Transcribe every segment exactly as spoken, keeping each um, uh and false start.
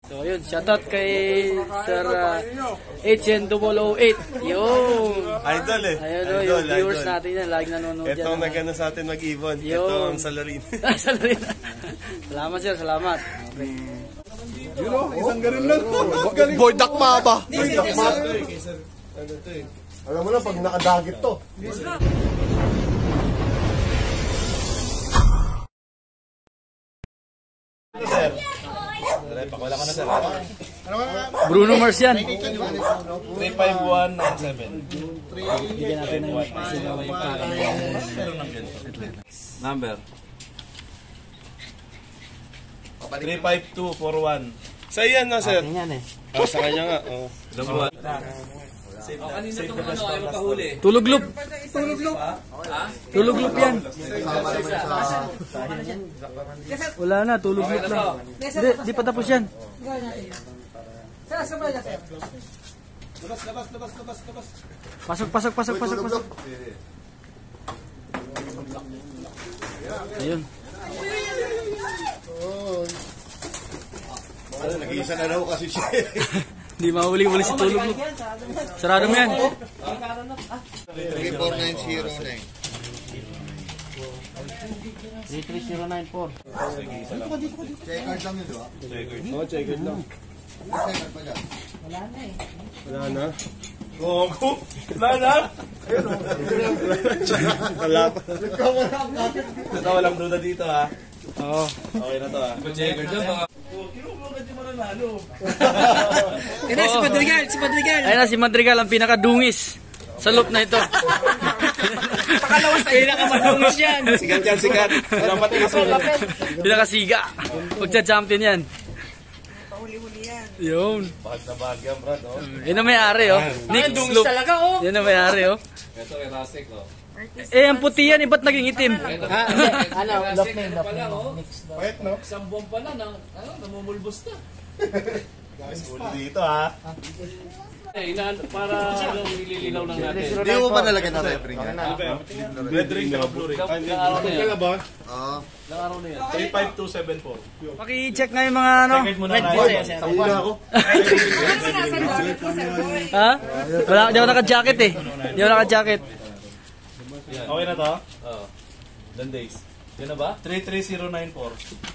So yun, shoutout kay Sir uh, H N double oh eight. Yun. Idol eh. Ayun o, yung viewers natin yan. Laging nanonood dyan. Ito ang nagano sa atin mag-ibon. Ito ang salarin. Salarin. Salamat sir, salamat. Okay. Yun o, isang garin lang. Boy Dakma ba? Boy Dakma. Alam mo na, pag nakadagit to. Sir. Pakawala ka na sir. Bruno Mars yan. three five one nine seven. Bigyan natin ng Number. three five two four one. Sa iyan na sir. yan eh. Oh, sa kanya nga. Oh. Dabuan. Tulog loop. Tulog loop. Tulog loop yan. Wala na, tulog loop lang. Hindi, di pa tapos yan. Pasok, pasok, pasok, pasok, pasok. Ayun. Nag-iisa na daw kasi siya. Hindi mahuli-huli si tulog loop. Sarado mo yan. three four nine zero nine. three three zero nine four. Checkers lang yun, di ba? Oh, check it lang. Checkers pa dyan. Wala na. Gogo. Wala na. Wala pa. Ito, walang duda dito ha. Oo. Okay na to ha. Checker dyan mga. Ayun na, si Madrigal, si Madrigal. Ayun na, si Madrigal ang pinakadungis sa loop na ito. Pakalawas na pinakamadungis yan. Sigat yan, sigat. Dapat isulat. Pinakasiga. Pagcha-champion yan. Pahuli-huli yan. Yun. Bahag na bahag yan, brad. Oh. Yun ang may-ari, oh. Nick Sloop. Talaga, oh. Yun ang may-ari, oh. Ito, erasik, oh. Eh, ang puti yan, eh, ba't naging itim? Ha? Ano? Lock name, lock name. Wait, no? Isang buwan pala, na, ano, namumulbos na. Guys, ulo dito ha. Eh, ina, para ano, nililinaw lang natin. Hindi mo ba nalagyan na referee nga? Red ring na blue ring. Ilang araw na yan? Oo. Ilang araw na yan? three five two seven four. Paki-check nga yung mga ano. Check mo na na. Tawin na ako. Ha? Wala, di ako naka-jacket eh. Di ako naka-jacket. Okay na to? Oo. Dan days. Yan na ba? three three zero nine four.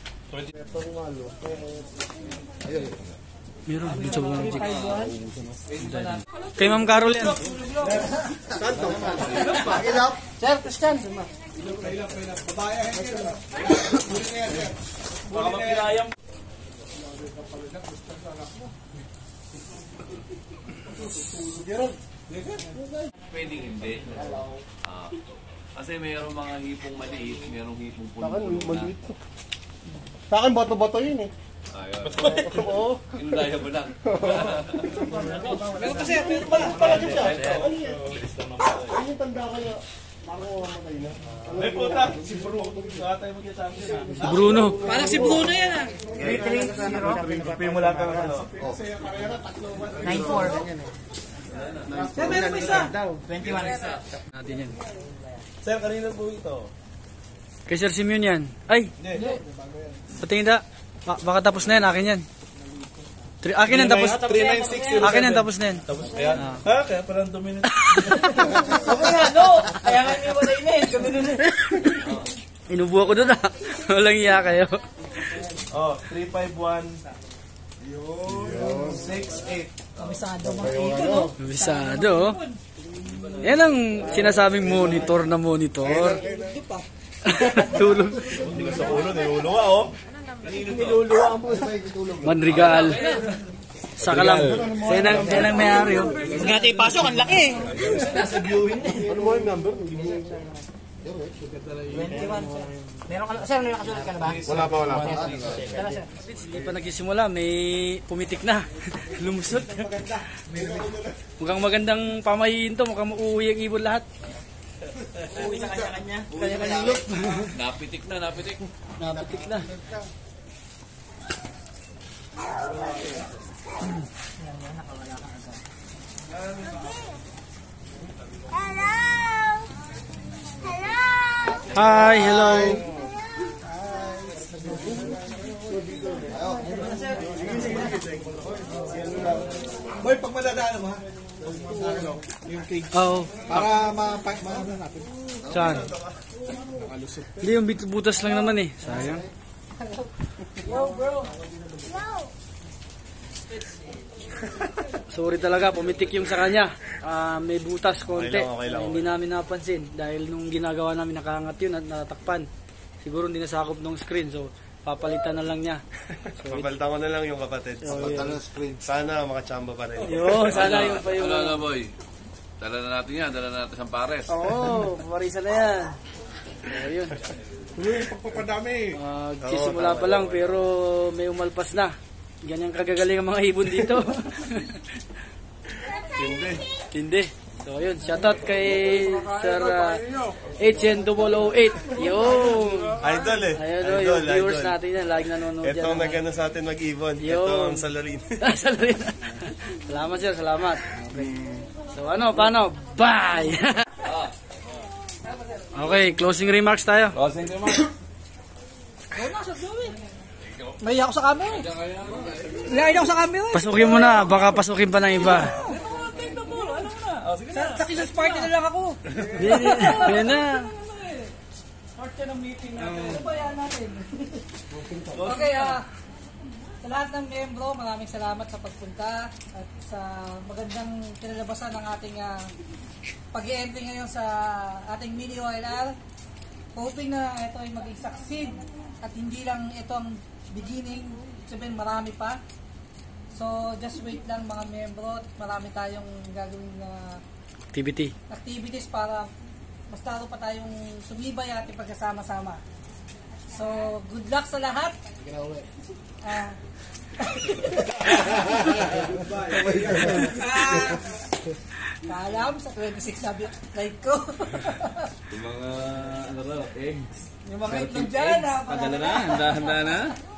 Meron, dito sa mga magic. Kay Ma'am Carol yan. Ilap. Sir, Christian. Baka mapirayang. Pwedeng hindi. Ah, kasi mayroong mga hipong maliit, mayroong hipong puno-puno na. Sa akin, bato-bato yun eh. Ayun. Oo. Inundaya mo lang. Pero kasi, pero pala, pala din siya. Ano yan? Ano yung tanda ka na? Parang mamatay na. Ay puta, si Bruno. Saka tayo mag-champion. Si Bruno. Parang si Bruno yan, ah. Kapi mo lang ka ng ano. nine four. Sir, meron pa isa. twenty-one. Natin yan. Sir, kanina po ito. Kay Sir Simeon yan. Ay, Hindi. patingin da. Ba baka tapos na yan, akin yan. Tri akin yan tapos. three nine six zero seven. Akin yan tapos na yan. Tapos kaya? Ha? Kaya pala ang dominant. Okay nga, no. Kaya nga may wala inin. Kami nun. Inubuha ko doon ah. Walang iya kayo. Oh, three five one six eight. Kamisado mga ito, no? Bisado oh. Yan ang sinasabing monitor na monitor. Tulog. Hindi ko sa ulo, niluluwa oh. Niluluwa mo. Manrigal. Saka lang. Siya nang, siya nang may-ari oh. Nga tayo pasok, ang laki. Ano mo yung number? twenty-one. Meron ka, sir, may nakasulat ka na ba? Wala pa, wala pa. Tara, sir. Hindi pa nagsisimula, may pumitik na. Lumusot. Mukhang magandang pamahiin to, mukhang uuwi ang ibon lahat. Uwi sa kanya-kanya. Kanya-kanyang look. Napitik na, napitik. Napitik na. Hello! Hello! Hi, hello. Boy, pag madadaan mo ha? Yung cage. Oo. Para ma-ano natin. Saan? Hindi, yung bit- butas lang naman eh. Sayang. Sorry talaga, pumitik yung sa kanya. Ah, may butas konti. Okay lang, okay lang. Hindi namin napansin dahil nung ginagawa namin nakaangat yun at natatakpan. Siguro hindi nasakop ng screen, so papalitan na lang niya. So, Papalitan ko na lang yung kapatid. Patalo screen. Sana makachamba pa rin. yun, sana yung pa yung... Ano na boy? Dala na natin yan, dala na natin sa pares. Oo, oh, pamarisa na yan. So, yun. Tuloy yung pagpapadami. Uh, simula pa lang pero may umalpas na. Ganyan kagagaling ang mga ibon dito. Hindi. Tindi. So yun, shoutout kay Sir uh, H N zero zero eight. Yun. Idol eh. Ayun o, Idol, yung viewers idol. natin yan. Lagi nanonood Ito dyan. ang nagano sa atin mag-ibon. Yun. Ito ang salarin. Salarin. Salamat sir, salamat. Okay. So ano, paano? Bye! Okay, closing remarks tayo. Closing remarks. May ako sa camera. May ako sa camera. Pasukin mo na, baka pasukin pa ng iba. Sa, sa Christmas party na lang ako. Yan na. Party ng meeting natin. Ano ba yan natin? Okay, ah. Sa lahat ng membro, maraming salamat sa pagpunta at sa magandang kinalabasan ng ating uh, pag-i-entry ngayon sa ating mini O L R. Hoping na ito ay maging succeed at hindi lang ito ang beginning, sabihin marami pa. So just wait lang mga membro at marami tayong gagawing uh, Activity. activities para mas lalo pa tayong sumibay at pagkasama-sama. So good luck sa lahat. Ah. Ah. Kaalam sa twenty-six na live ko. Yung mga, ano raw, eggs. Yung mga itlog dyan, ha? Padala na, handa-handa na.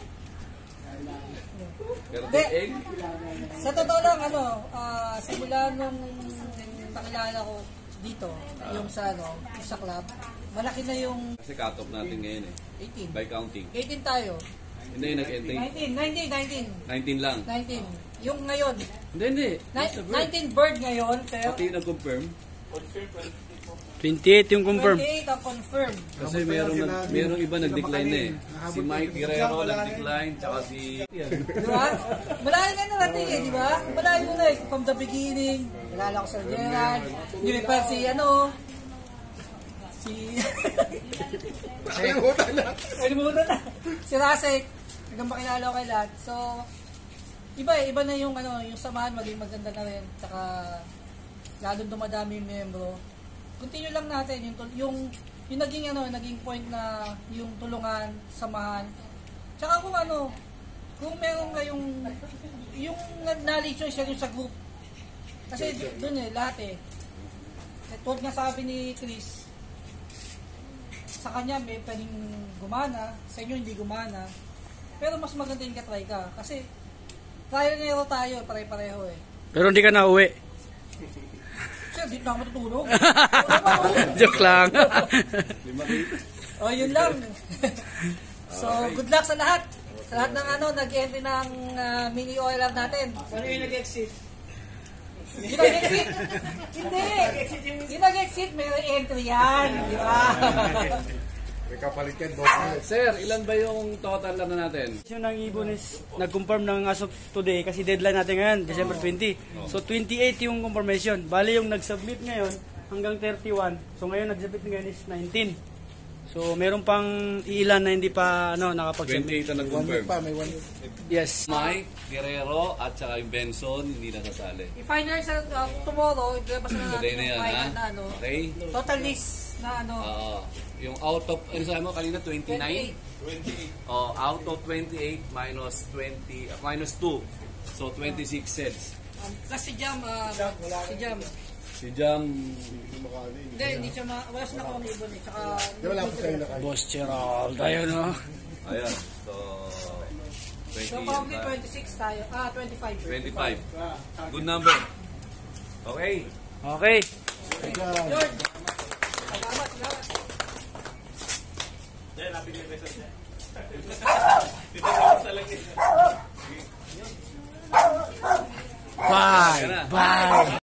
Pero Hindi. egg. Sa totoo lang, ano, ah, simula nung nakilala ko dito, yung sa, ano, yung sa club, malaki na yung Kasi cut-off natin ngayon eh. eighteen. By counting. eighteen tayo. Hindi, nag-entry. nineteen, nineteen, nineteen. nineteen lang. nineteen. Yung ngayon, Hindi, hindi. ni- nineteen bird ngayon, pero Pati yung nag-confirm. twenty-eight yung confirm. twenty-eight ang confirm. Kasi merong, nag, merong iba nag-decline na eh. Si Mike Guerrero nag-decline, tsaka si... Di ba? Malayo na narating eh, di ba? Malayo na eh. From the beginning, nalala ko sa Gerald, hindi pa si ano, si... Kalimutan na. Kalimutan na. Si Rasek, hanggang makilala ko kay lahat. So, iba eh, iba na yung ano, yung samahan maging maganda na rin. Tsaka, lalong dumadami yung membro. Continue lang natin yung tul- yung yung naging ano, naging point na yung tulungan, samahan. Tsaka kung ano, kung meron kayong yung knowledge nyo siya yung sa group. Kasi doon eh, lahat eh. Tulad nga sabi ni Chris, sa kanya may pwedeng gumana, sa inyo hindi gumana. Pero mas maganda yung katry ka. Kasi trial and error tayo, pare-pareho eh. Pero hindi ka na uwi. Sir, dito na ako matutulog. Joke lang. O, yun lang. So, good luck sa lahat. Sa lahat ng ano, nag-entry ng uh, mini O L R natin. Ano yung nag-exit? Yung nag-exit? Hindi. Yung nag-exit, may entry yan. Di ba? May kapalitan, boss. Sir, ilan ba yung total na natin? Yung ng ibon is nag-confirm ng as of today kasi deadline natin ngayon, December twenty. So twenty-eight yung confirmation. Bali yung nag-submit ngayon hanggang thirty-one. So ngayon nag-submit ngayon is nineteen. So meron pang ilan na hindi pa ano nakapag-submit. twenty-eight na One nag-confirm. week pa, may one week. Yes. Mike Guerrero at saka yung Benson hindi nasasali. I-final sa uh, tomorrow, ilabas na natin Today na yung yan, final ha? na ano. Okay? Total list na ano. Oo. Yung out of, ano sabi mo kanina, twenty-nine? twenty-eight. Oh, out of twenty-eight minus twenty, uh, minus two. So, twenty-six sets. Um, plus si Jam, uh, si Jam. Si Jam, Hindi, hindi siya ma... Wala siya nakuha ng ibon eh. Tsaka... Di wala ko sa'yo na kayo. Boss Gerald, tayo no. ayan. So, twenty, So, probably twenty-six tayo. Ah, twenty-five. twenty-five. Good number. Okay. Okay. George! Salamat, salamat. Bye! Bye!